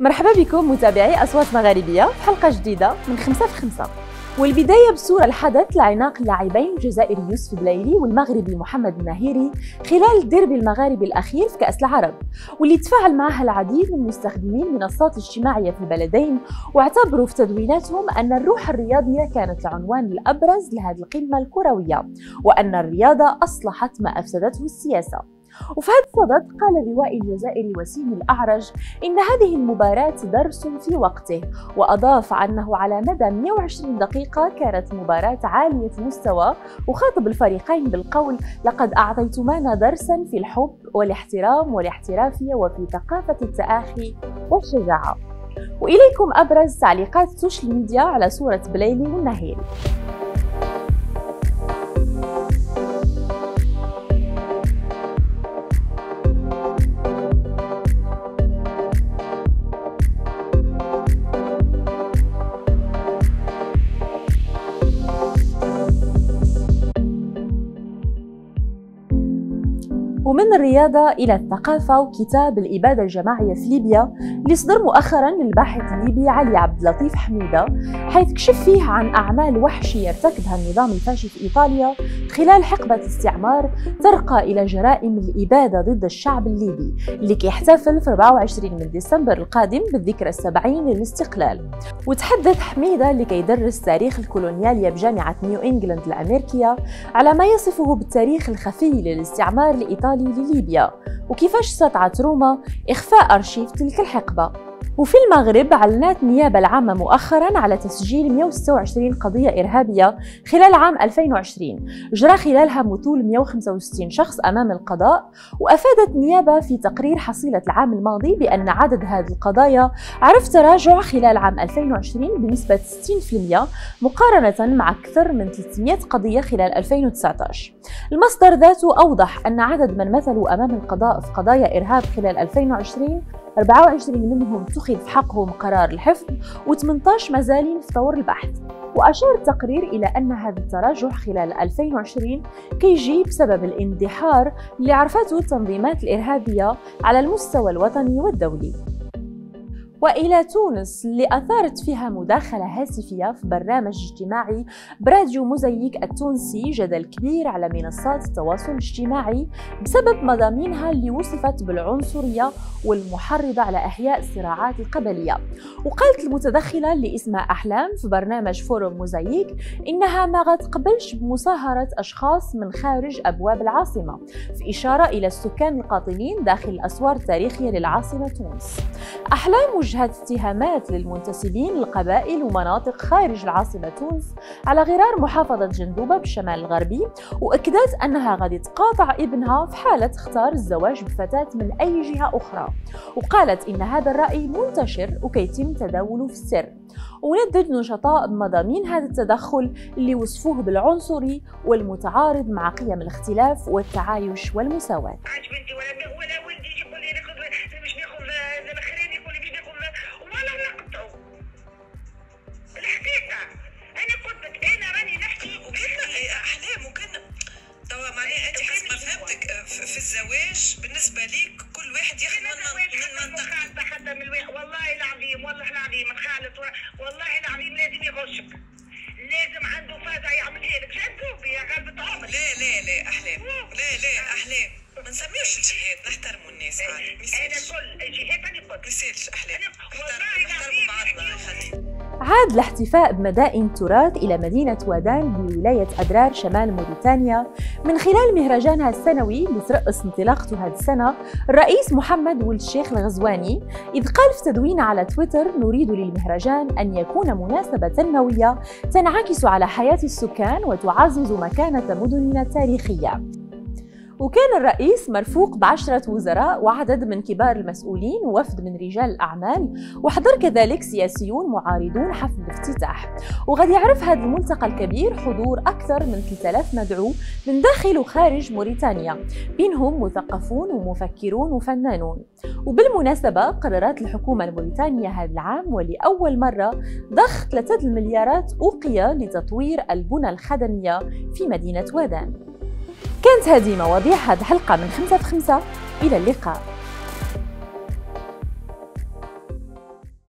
مرحبا بكم متابعي أصوات مغاربية في حلقة جديدة من 5 في 5. والبداية بصورة الحدث لعناق اللاعبين الجزائري يوسف بلايلي والمغربي محمد الناهيري خلال الديربي المغاربي الأخير في كأس العرب، واللي تفاعل معها العديد من مستخدمين المنصات الاجتماعية في البلدين، واعتبروا في تدويناتهم أن الروح الرياضية كانت العنوان الأبرز لهذه القمة الكروية، وأن الرياضة أصلحت ما أفسدته السياسة. وفي هذا الصدد قال الروائي الجزائري وسيم الأعرج إن هذه المباراة درس في وقته، وأضاف أنه على مدى 120 دقيقة كانت مباراة عالية المستوى، وخاطب الفريقين بالقول: لقد أعطيتمانا درسا في الحب والاحترام والاحترافية وفي ثقافة التآخي والشجاعة. وإليكم أبرز تعليقات السوشيال ميديا على صورة بلايلي والنهيري. ومن الرياضة إلى الثقافة، وكتاب الإبادة الجماعية في ليبيا اللي صدر مؤخراً للباحث الليبي علي عبد اللطيف حميدة، حيث كشف فيه عن أعمال وحشية ارتكبها النظام الفاشي في إيطاليا خلال حقبة الاستعمار ترقى إلى جرائم الإبادة ضد الشعب الليبي، اللي كيحتفل في 24 من ديسمبر القادم بالذكرى 70 للاستقلال. وتحدث حميدة اللي كيدرس تاريخ الكولونيالية بجامعة نيو إنجلاند الأمريكية على ما يصفه بالتاريخ الخفي للاستعمار الإيطالي لليبيا، وكيفاش استطاعت روما إخفاء أرشيف تلك الحقبة. وفي المغرب أعلنت النيابة العامة مؤخراً على تسجيل 126 قضية إرهابية خلال عام 2020 جرى خلالها مثول 165 شخص أمام القضاء. وأفادت النيابة في تقرير حصيلة العام الماضي بأن عدد هذه القضايا عرف تراجع خلال عام 2020 بنسبة 60% مقارنة مع أكثر من 300 قضية خلال 2019. المصدر ذاته أوضح أن عدد من مثلوا أمام القضاء في قضايا إرهاب خلال 2020 24 منهم اتخذ في حقهم قرار الحفظ، و18 مازالين في طور البحث. وأشار التقرير إلى أن هذا التراجع خلال 2020 كيجي بسبب الاندحار اللي عرفته التنظيمات الإرهابية على المستوى الوطني والدولي. وإلى تونس اللي أثارت فيها مداخلة هاتفية في برنامج اجتماعي براديو موزايك التونسي جدل كبير على منصات التواصل الاجتماعي بسبب مضامينها اللي وصفت بالعنصرية والمحرضة على إحياء الصراعات القبلية. وقالت المتدخلة اللي اسمها أحلام في برنامج فورم موزايك إنها ما غتقبلش بمصاهرة أشخاص من خارج أبواب العاصمة، في إشارة إلى السكان القاطنين داخل الأسوار التاريخية للعاصمة تونس. أحلام وجهت اتهامات للمنتسبين للقبائل ومناطق خارج العاصمة تونس على غرار محافظة جندوبة بالشمال الغربي، وأكدت أنها غادي تقاطع ابنها في حالة اختار الزواج بفتاة من أي جهة أخرى. وقالت إن هذا الرأي منتشر وكيتم تداوله في السر. وندد نشطاء بمضامين هذا التدخل اللي وصفوه بالعنصري والمتعارض مع قيم الاختلاف والتعايش والمساواة. في الزواج بالنسبه ليك كل واحد ياخذ من منطقته. حتى من والله العظيم خالد والله العظيم لازم يغشك، لازم عنده فازع يعملها لك. شنو يا قلب عمرك؟ لا احلام، لا احلام، ما نسميوش الجهات، نحترموا الناس عادي. انا كل الجهات انا كل ما يصيرش احلام، نحترموا بعضنا يا خالتي. عاد الاحتفاء بمدائن التراث إلى مدينة وادان بولاية أدرار شمال موريتانيا من خلال مهرجانها السنوي اللي ترأس انطلاقته هذه السنة الرئيس محمد ولد الشيخ الغزواني، إذ قال في تدوين على تويتر: نريد للمهرجان أن يكون مناسبة تنموية تنعكس على حياة السكان وتعزز مكانة مدننا التاريخية. وكان الرئيس مرفوق ب10 وزراء وعدد من كبار المسؤولين ووفد من رجال الأعمال، وحضر كذلك سياسيون معارضون حفل الافتتاح. وغادي يعرف هذا الملتقى الكبير حضور أكثر من 3000 مدعو من داخل وخارج موريتانيا، بينهم مثقفون ومفكرون وفنانون. وبالمناسبة قررت الحكومة الموريتانية هذا العام ولأول مرة ضخ 3 مليارات أوقية لتطوير البنى الخدمية في مدينة وادان. كانت هذه مواضيع هذه الحلقة من 5 في 5. إلى اللقاء.